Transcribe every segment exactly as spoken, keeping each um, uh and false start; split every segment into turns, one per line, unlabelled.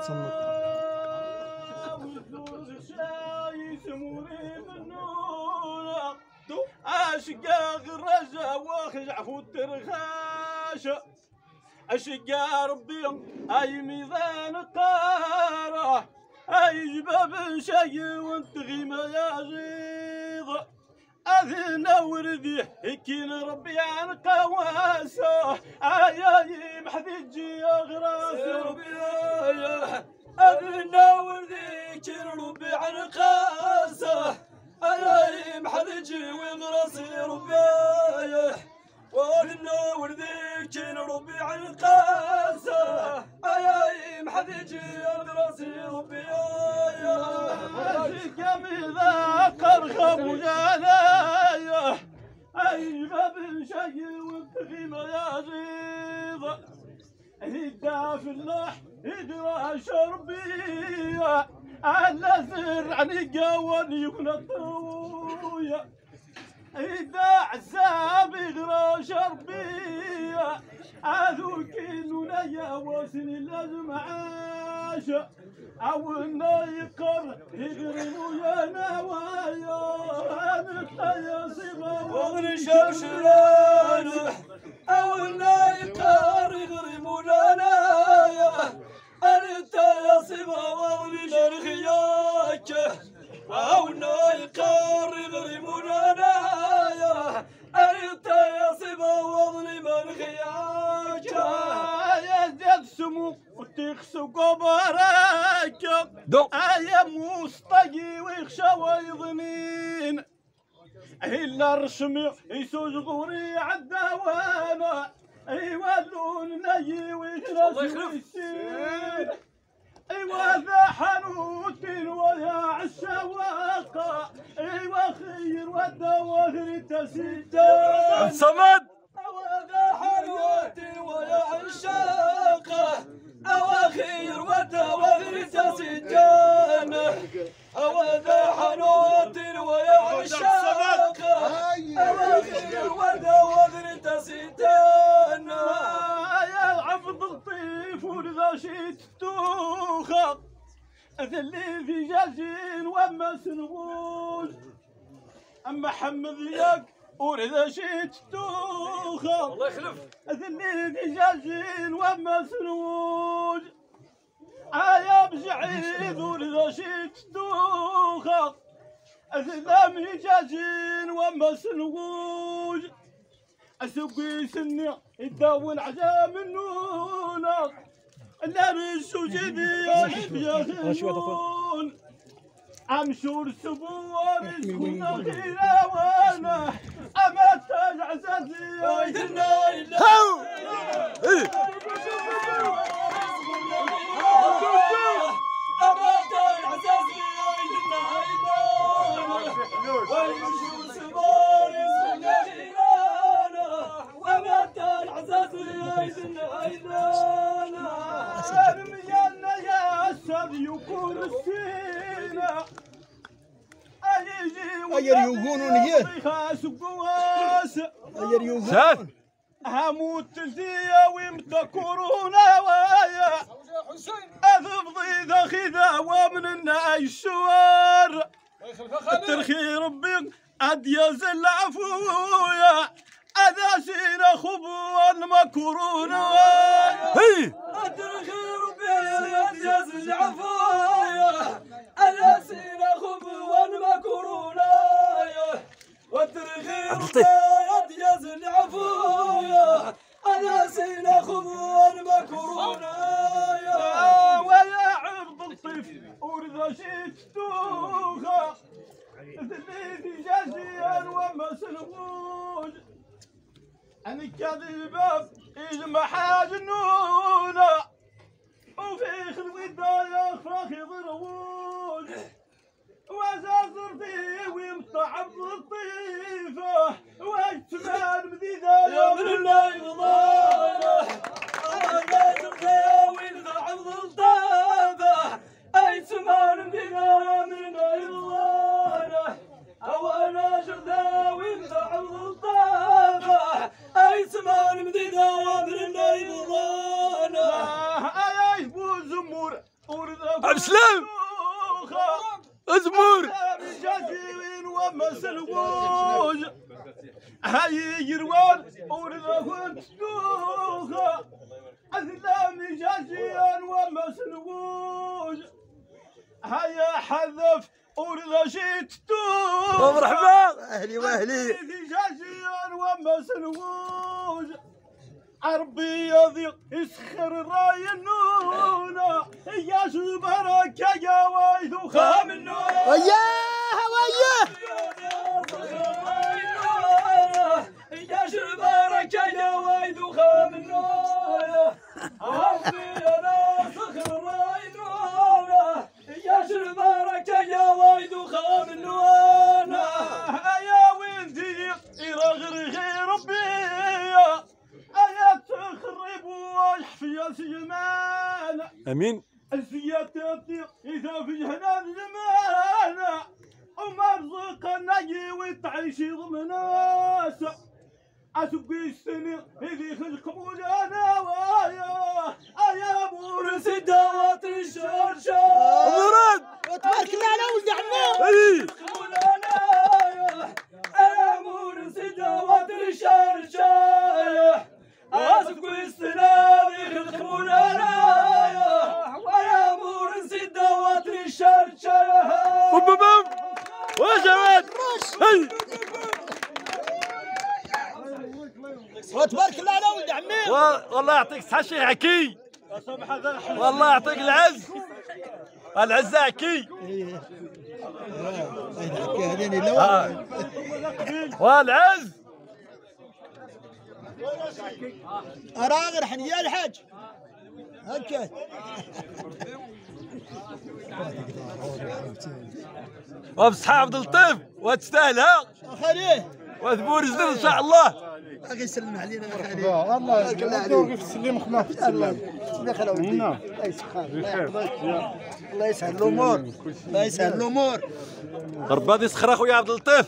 تصنت
اشقاق الرجا واخجع فوت الرخاشه اشقا ربي اي ميزان قاره اي جباب شي وانت غيمه يا غيظ اذن وردي هكين ربي عن قواسه اي محذجي يا غراس ربي اذن وردي هكين ربي عن قاسه اي محذجي وغراسي ربي وانا ورديك ربي عن قاسه اي محذجي وغراسي ربي اشيك مذا قرخ وجانايا اي باب شي وبغيمه يا غيظ هدا في اللح هدرا شربي على زرعني قواني ونطويا إذا عزابي غرا شربيا عذوك نونيا وسني لازم عاشا عاونا يقر يغرمو يا نوايا أنا يا صبا وغني شمشران عاونا يقر يغرمو يا نوايا أنت يا صبا وغني شرخياك عاونا يقر يغرمو يا نوايا أنت يا صبا وغني من خياك يا زيد سمو وتخسو قبرك يا مصطقي ويخشى ويظنين إلا الرشمي يسوج ظهري عالدوانة ايوا اللون نجي ويخرس ويسير ايوا ذا حنوت ويا عالشواقة ايوا خير والدواهر تسجل
صمد
ايوا ذا حنوت ويا عالشواقة اواخير والدواهر تسجل ايوا ذا حنوت ويا عالشواقة اواخير والدواهر تسجل يا العبد لطيف ولذا شيت توخى ذلي في جاجين وما سنغوش اما حمد ياك ولذا شيت توخى
الله يخلف
ذلي في جاجين وما سنغوش يا بجعيد ولذا شيت توخى ذلي في جاجين وما سنغوش اسوقي سني يداون عجام النونة لابس وجدي يا يا خيرون امشور سبوان يسكن غيره وانا اما تاج عزازي يا ايدنا اما تاج عزازي يا ايدنا ويمشور سبوان يسكن غيره وما العزاز يايدنا ايدنا ارمينا يا اسد يكون السينا ايجي
اير يوغونون هي
خاس قواس
اير يوغون
هموت تلتيا ويمتى كورونا ويا اذفضي ذا خذا ومن الناي الشوار الترخي ربي عد يزل عفويا أذا سينا خبوان مكرونا
هي
أترخي ربي يزل عفايا أذا سينا خبوان مكرونا وترخي ربي يزل عفايا أذا سينا خبوان مكرونا ويا عرض الطيف ورذا شيت توخا ذلي جازيا وما سنغوج أنا كذبة إجمع حاجنونة وفي خلويدا يا فراخ يضربون وزازرتي ويمطعم الطيفة واجتمال مديدة يا ابن النيضانة وزازرتي ويمطعم الطيفة اجتمال مديدة من النيضانة وانا جردا ويمطعم الطيفة اجتمال مديدة من النيضانة اي بوز عبد السلام ازمور
جزيرين ومسلوج هاي يروان ورد كنت دوخة أسلام جزيرين ومسلوج هيا حذف ورد جيت دوخة
مرحبا
أهلي وأهلي جزيرين ومسلوج عربي يضيق يسخر الراي النونة يا شبرك يا وايد وخام النونة
وياه وياه
يا شبرك يا وايد وخام النونة عربي انا سخر الراي النونة يا شبرك يا وايد وخام النونة
يا ولدي يرغرغي ربي أنا تخرب ويحفي سجمان
امين
السيادة إذا في هنا الزمان ومرزقنا وتعيش ضمناس أسبقي السنة إذا خلقكم وجانا ويا يا مورس
دوات الشرشة
مراد وتبارك الله على ولد عمو
اي وبابام وجواد هي
وتبارك الله على ولد عمي
والله يعطيك الصحة شي حكي والله يعطيك العز العز حكي
هذين اللي
والعز
اراغر حنيا الحاج هكا
وبصحة عبد اللطيف وتستاهلها
خليه
وثبور جديد ان شاء الله
اخي يسلم علينا يا خليه
والله يدور في السلم خلاص في السلم
الله يخلي ولدي الله يسخر الله يسهل الامور الله يسهل الامور
ربي هذه سخرة خويا عبد اللطيف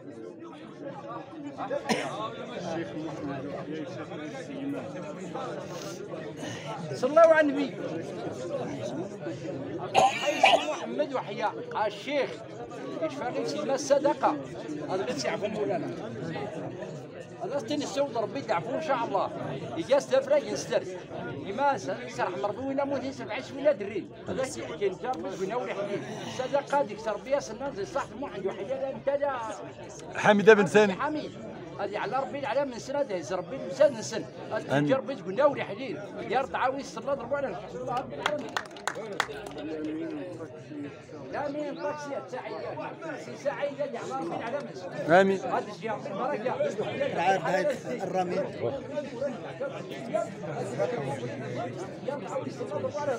صلوا على النبي محمد وحيا الشيخ يشفى لي سيما الصدقه هذا غير يعرفوا مولانا هذا ستين السود ربي يعفو ان شاء الله يجا استفرا ينستر لما سرح مربي وين موت يسبع عشر ولاد الريل هذا كاين جار بينا ولا حديد الصدقه ديك تربيه سنان زي صح مو عنده حيا انت لا
حميده بن سامي
حميد هذه على ربي على من سنه دايز ربي مساد نسن هذه ربي تقول ناولي حديد يا رد عاوي الصلاه ضربوا على الحمد لله رب العالمين امين طاكسي سعيده سعيده على ربي على من
امين
هذا الشيء يعطيك بركه
العاد هاي الرمي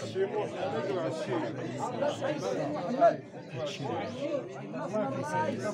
يا